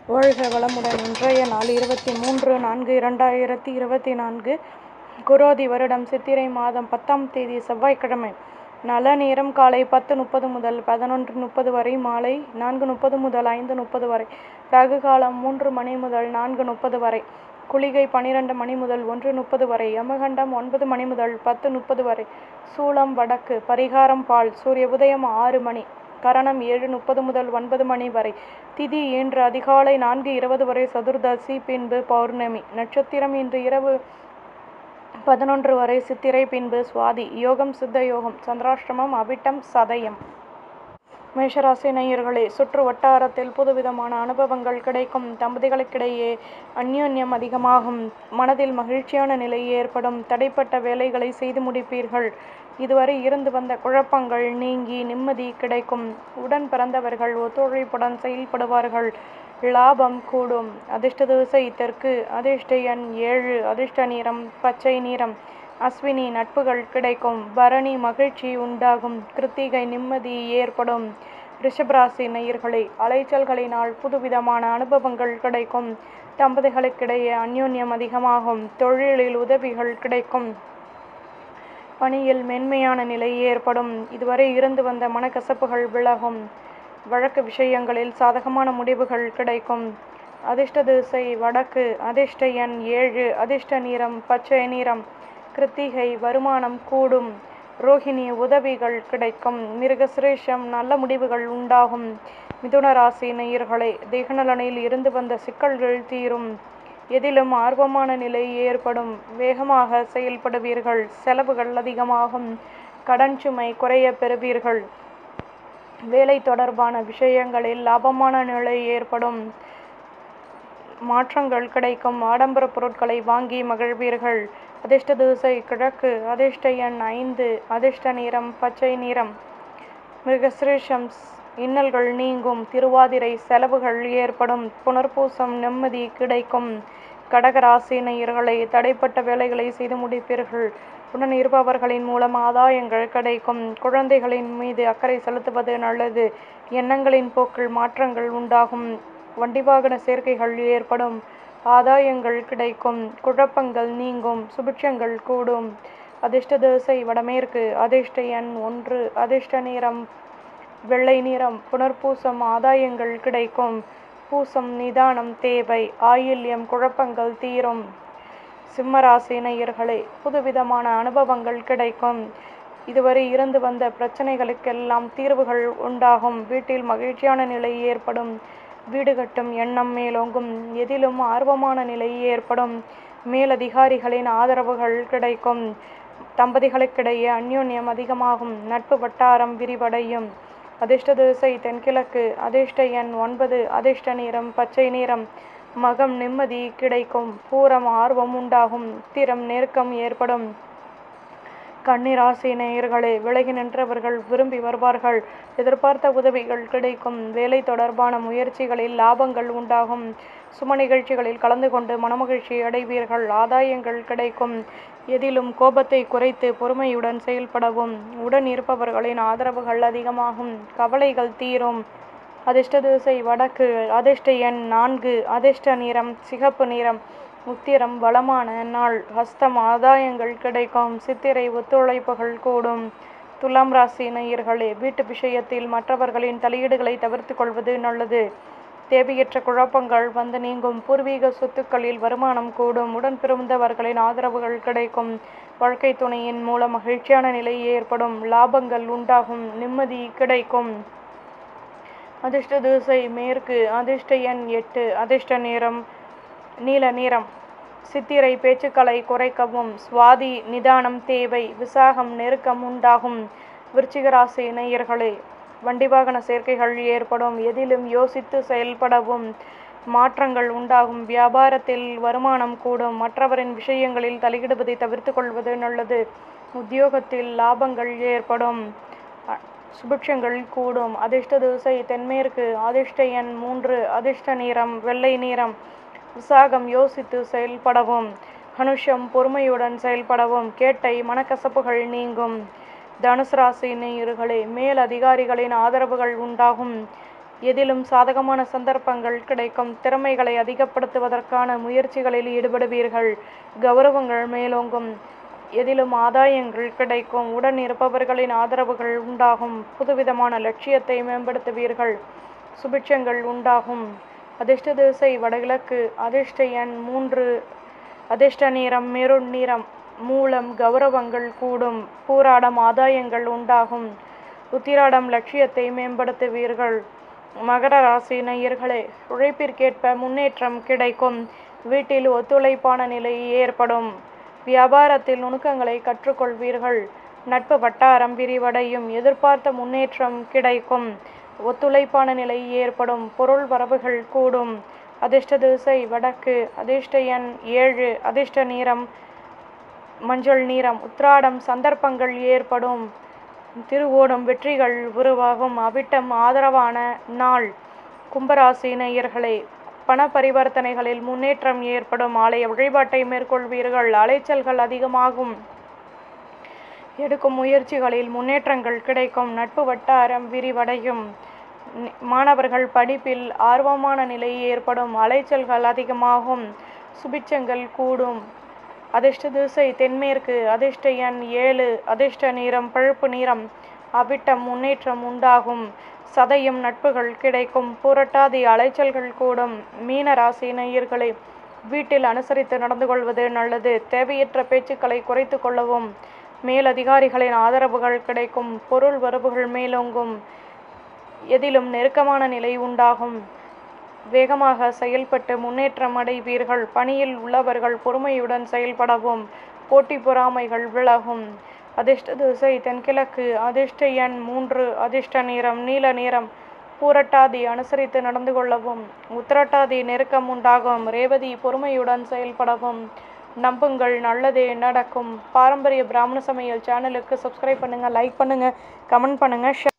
வாழ்க வளமுடன். இன்றைய நாள் 23/4/2024 குரோதி வருடம் சித்திரை மாதம் 10ஆம் தேதி செவ்வாய்க்கிழமை. நல்ல நேரம் காலை 10:30 முதல் 11:30 வரை, மாலை 4:30 முதல் 5:30 வரை, ராகு காலம் 3 மணி முதல் 4:30 வரை, குளிகை 12 மணி முதல் 1:30 வரை, யமகண்டம் 9 மணி முதல் 10:30 வரை, சூலம் வடக்கு, பரிகாரம் பால், சூரிய உதயம் 6 மணி, கரணம் 7:30 முதல் 9 மணி வரை, திதி இன்று அதிகாலை 4:20 வரை, சதுர்தசி, பின்பு பௌர்ணமி, நட்சத்திரம் இன்று இரவு 11 வரை, சித்திரை, பின்பு சுவாதி, யோகம் சித்த யோகம், சந்திராஷ்டமம் அவிட்டம் சதயம். மேஷராசி நேயர்களே, சுற்று வட்டாரத்தில் புதுவிதமான அனுபவங்கள் கிடைக்கும். தம்பதிகளுக்கிடையே அந்யோன்யம் அதிகமாகும். மனதில் மகிழ்ச்சியான நிலை ஏற்படும். தடைப்பட்ட வேலைகளை செய்து முடிப்பீர்கள். இதுவரை இருந்து வந்த குழப்பங்கள் நீங்கி நிம்மதி கிடைக்கும். உடன் பிறந்தவர்கள் ஒத்துழைப்புடன் செயல்படுவார்கள். லாபம் கூடும். அதிர்ஷ்ட திசை தெற்கு, அதிர்ஷ்ட எண் 7, அதிர்ஷ்ட நிறம் பச்சை நிறம். அஸ்வினி நட்புகள் கிடைக்கும். பரணி மகிழ்ச்சி உண்டாகும். கிருத்திகை நிம்மதி ஏற்படும். ரிஷபராசி நேயர்களே, அலைச்சல்களினால் புதுவிதமான அனுபவங்கள் கிடைக்கும். தம்பதிகளுக்கிடையே அந்யோன்யம் அதிகமாகும். தொழிலில் உதவிகள் கிடைக்கும். பணியில் மென்மையான நிலை ஏற்படும். இதுவரை இருந்து வந்த மனக்கசப்புகள் விலகும். வழக்கு விஷயங்களில் சாதகமான முடிவுகள் கிடைக்கும். அதிர்ஷ்ட திசை வடக்கு, அதிர்ஷ்ட எண் 7, அதிர்ஷ்ட நிறம் பச்சை நிறம். கிருத்திகை வருமானம் கூடும். ரோஹிணி உதவிகள் கிடைக்கும். மிருகசிரேஷம் நல்ல முடிவுகள் உண்டாகும். மிதுன ராசி நேயர்களே, தேகநலனில் இருந்து வந்த சிக்கல்கள் தீரும். எதிலும் ஆர்வமான நிலை ஏற்படும். வேகமாக செயல்படுவீர்கள். செலவுகள் அதிகமாகும். கடன் சுமை குறைய பெறுவீர்கள். வேலை தொடர்பான விஷயங்களில் லாபமான நிலை ஏற்படும். மாற்றங்கள் கிடைக்கும். ஆடம்பர பொருட்களை வாங்கி மகிழ்வீர்கள். அதிர்ஷ்ட திசை கிழக்கு, அதிர்ஷ்ட எண் 5, அதிர்ஷ்ட நிறம் பச்சை நிறம். மிருகசிரேஷம் இன்னல்கள் நீங்கும். திருவாதிரை செலவுகள் ஏற்படும். புனர்பூசம் நிம்மதி கிடைக்கும். கடகராசி நேயர்களே, தடைப்பட்ட வேலைகளை செய்து முடிப்பீர்கள். உடன் இருப்பவர்களின் மூலம் ஆதாயங்கள் கிடைக்கும். குழந்தைகளின் மீது அக்கறை செலுத்துவது நல்லது. எண்ணங்களின் போக்கில் மாற்றங்கள் உண்டாகும். வண்டி வாகன சேர்க்கைகள் ஏற்படும். ஆதாயங்கள் கிடைக்கும். குழப்பங்கள் நீங்கும். சுபிட்சங்கள் கூடும். அதிர்ஷ்ட திசை வடமேற்கு, அதிர்ஷ்ட எண் 1, அதிர்ஷ்ட நிறம் வெள்ளை நிறம். புனர்பூசம் ஆதாயங்கள் கிடைக்கும். பூசம் நிதானம் தேவை. ஆயில்யம் குழப்பங்கள் தீரும். சிம்மராசி நேயர்களே, புதுவிதமான அனுபவங்கள் கிடைக்கும். இதுவரை இருந்து வந்த பிரச்சனைகளுக்கெல்லாம் தீர்வுகள் உண்டாகும். வீட்டில் மகிழ்ச்சியான நிலை ஏற்படும். வீடு கட்டும் எண்ணம் மேலோங்கும். எதிலும் ஆர்வமான நிலை ஏற்படும். மேலதிகாரிகளின் ஆதரவுகள் கிடைக்கும். தம்பதிகளுக்கிடையே அந்யோன்யம் அதிகமாகும். நட்பு வட்டாரம் விரிவடையும். அதிர்ஷ்ட திசை தென்கிழக்கு, அதிர்ஷ்ட எண் 9, அதிர்ஷ்ட நிறம் பச்சை நிறம். மகம் நிம்மதி கிடைக்கும். பூரம் ஆர்வம் உண்டாகும். உத்திரம் நெருக்கம் ஏற்படும். கன்னிராசி நேயர்களே, விலகி நின்றவர்கள் விரும்பி வருவார்கள். எதிர்பார்த்த உதவிகள் கிடைக்கும். வேலை தொடர்பான முயற்சிகளில் லாபங்கள் உண்டாகும். சும நிகழ்ச்சிகளில் கலந்து கொண்டு மனமகிழ்ச்சி அடைவீர்கள். ஆதாயங்கள் கிடைக்கும். எதிலும் கோபத்தை குறைத்து பொறுமையுடன் செயல்படவும். உடன் இருப்பவர்களின் ஆதரவுகள் அதிகமாகும். கவலைகள் தீரும். அதிர்ஷ்ட திசை வடக்கு, அதிர்ஷ்ட எண் 4, அதிர்ஷ்ட நிறம் சிகப்பு நிறம். உத்திரம் வளமான நாள். ஹஸ்தம் ஆதாயங்கள் கிடைக்கும். சித்திரை ஒத்துழைப்புகள் கூடும். துலாம் ராசி நேயர்களே, வீட்டு விஷயத்தில் மற்றவர்களின் தலையீடுகளை தவிர்த்து கொள்வது நல்லது. தேவையற்ற குழப்பங்கள் வந்து நீங்கும். பூர்வீக சொத்துக்களில் வருமானம் கூடும். உடன் பிறந்தவர்களின் ஆதரவுகள் கிடைக்கும். வாழ்க்கை துணையின் மூலம் மகிழ்ச்சியான நிலை ஏற்படும். லாபங்கள் உண்டாகும். நிம்மதி கிடைக்கும். அதிர்ஷ்ட திசை மேற்கு, அதிர்ஷ்ட எண் 8, அதிர்ஷ்ட நிறம் நீல நிறம். சித்திரை பேச்சுக்களை குறைக்கவும். சுவாதி நிதானம் தேவை. விசாகம் நெருக்கம் உண்டாகும். விருச்சிக ராசி நேயர்களே, வண்டி வாகன சேர்க்கைகள் ஏற்படும். எதிலும் யோசித்து செயல்படவும். மாற்றங்கள் உண்டாகும். வியாபாரத்தில் வருமானம் கூடும். மற்றவரின் விஷயங்களில் தலையிடுவதை தவிர்த்து கொள்வது நல்லது. உத்தியோகத்தில் லாபங்கள் ஏற்படும். சுபிட்சங்கள் கூடும். அதிர்ஷ்ட திசை தென்மேற்கு, அதிர்ஷ்ட எண் 3, அதிர்ஷ்ட நிறம் வெள்ளை நிறம். விசாகம் யோசித்து செயல்படவும். அனுஷம் பொறுமையுடன் செயல்படவும். கேட்டை மனக்கசப்புகள் நீங்கும். தனுசு ராசி நேயர்களே, மேல் அதிகாரிகளின் ஆதரவுகள் உண்டாகும். எதிலும் சாதகமான சந்தர்ப்பங்கள் கிடைக்கும். திறமைகளை அதிகப்படுத்துவதற்கான முயற்சிகளில் ஈடுபடுவீர்கள். கௌரவங்கள் மேலோங்கும். எதிலும் ஆதாயங்கள் கிடைக்கும். உடன் இருப்பவர்களின் ஆதரவுகள் உண்டாகும். புதுவிதமான லட்சியத்தை மேம்படுத்துவீர்கள். சுபிட்சங்கள் உண்டாகும். அதிர்ஷ்ட திசை வடகிழக்கு. அதிர்ஷ்ட எண் 3. அதிர்ஷ்ட நிறம் மெரூன் நிறம். மூலம் கௌரவங்கள் கூடும். பூராடம் ஆதாயங்கள் உண்டாகும். உத்திராடம் லட்சியத்தை மேம்படுத்துவீர்கள். மகர ராசி நேயர்களே, உழைப்பிற்கேற்ப முன்னேற்றம் கிடைக்கும். வீட்டில் ஒத்துழைப்பான நிலை ஏற்படும். வியாபாரத்தில் நுணுக்கங்களை கற்றுக்கொள்வீர்கள். நட்பு வட்டாரம் விரிவடையும். எதிர்பார்த்த முன்னேற்றம் கிடைக்கும். ஒத்துழைப்பான நிலை ஏற்படும். பொருள் வரவுகள் கூடும். அதிர்ஷ்ட திசை வடக்கு. அதிர்ஷ்ட எண் 7. அதிர்ஷ்ட நிறம் மஞ்சள் நிறம். உத்திராடம் சந்தர்ப்பங்கள் ஏற்படும். திருவோணம் வெற்றிகள் உருவாகும். அவிட்டம் ஆதரவான நாள். கும்பராசி நேயர்களே, பண பரிவர்த்தனைகளில் முன்னேற்றம் ஏற்படும். ஆலய வழிபாட்டை மேற்கொள்வீர்கள். அலைச்சல்கள் அதிகமாகும். எடுக்கும் முயற்சிகளில் முன்னேற்றங்கள் கிடைக்கும். நட்பு வட்டாரம் விரிவடையும். மாணவர்கள் படிப்பில் ஆர்வமான நிலை ஏற்படும். அலைச்சல்கள் அதிகமாகும். சுபிட்சங்கள் கூடும். அதிர்ஷ்ட திசை தென்மேற்கு. அதிர்ஷ்ட எண் 7. அதிர்ஷ்ட நிறம் பழுப்பு நிறம். அவிட்டம் முன்னேற்றம் உண்டாகும். சதயம் நட்புகள் கிடைக்கும். புரட்டாதி அலைச்சல்கள் கூடும். மீன ராசி நேயர்களே, வீட்டில் அனுசரித்து நடந்து கொள்வது நல்லது. தேவையற்ற பேச்சுக்களை குறைத்து கொள்ளவும். மேலதிகாரிகளின் ஆதரவுகள் கிடைக்கும். பொருள் வரவுகள் மேலோங்கும். எதிலும் நெருக்கமான நிலை உண்டாகும். வேகமாக செயல்பட்டு முன்னேற்றம் அடைவீர்கள். பணியில் உள்ளவர்கள் பொறுமையுடன் செயல்படவும். போட்டி பொறாமைகள் விலகும். அதிர்ஷ்ட திசை தென்கிழக்கு. அதிர்ஷ்ட எண் 3. அதிர்ஷ்ட நிறம் நீல நிறம். பூரட்டாதி அனுசரித்து நடந்து கொள்ளவும். உத்திரட்டாதி நெருக்கம் உண்டாகும். ரேவதி பொறுமையுடன் செயல்படவும். நம்புங்கள், நல்லதே நடக்கும். பாரம்பரிய பிராமண சமையல் சேனலுக்கு சப்ஸ்கிரைப் பண்ணுங்க, லைக் பண்ணுங்க, கமெண்ட் பண்ணுங்க.